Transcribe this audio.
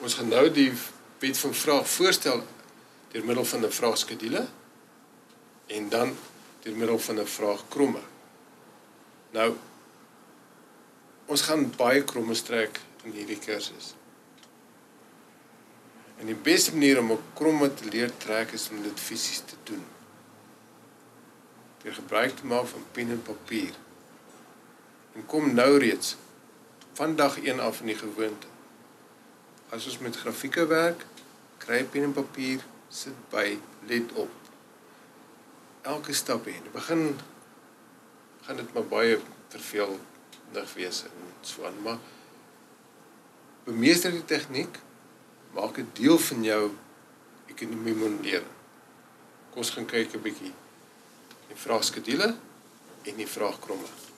Ons gaan nou die wet van vraag voorstel deur middel van 'n vraagskedule en dan deur middel van 'n vraagkromme. Nou, ons gaan baie krommes trek in hierdie kursus. En die beste manier om 'n kromme te leer trek is om dit fisies te doen. Deur gebruik te maak van pen en papier. En kom nou reeds, van dag 1 af in die gewoonte. As ons met grafieke werk, kry pen en papier, sit by, let op. Elke stap heen. In die begin gaan dit maar baie verveeldig wees en so aan, maar bemeester die tegniek, maak dit deel van jou ekonomie mondeer. Kom ons gaan kyk 'n bietjie die vraagskedule en die vraagkromme.